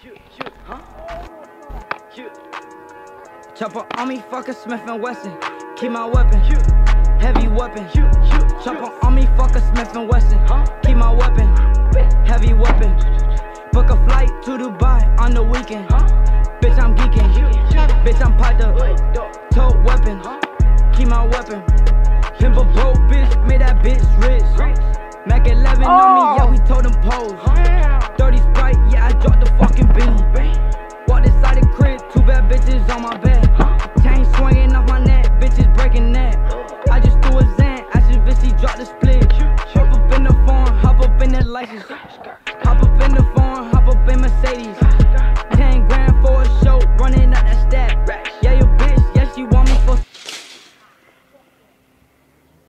Chopper on me, fuck a Smith & Wesson. Keep my weapon, heavy weapon. Chopper on me, fuck a Smith & Wesson. Keep my weapon, heavy weapon. Book a flight to Dubai on the weekend. Bitch, I'm geeking. Bitch, I'm piped up. Tote weapon, keep my weapon. Pimp a broke bitch, made that bitch rich. Mac 11 on me, yeah, we told them pose. 30 Sprite, yeah, I dropped the fucking bean. Walked inside the crib, 2 bad bitches on my bed. Chain swinging off my neck, bitches breaking neck. I just threw a Zan, I just bitch, she dropped the split. Hop up in the phone, hop up in that license.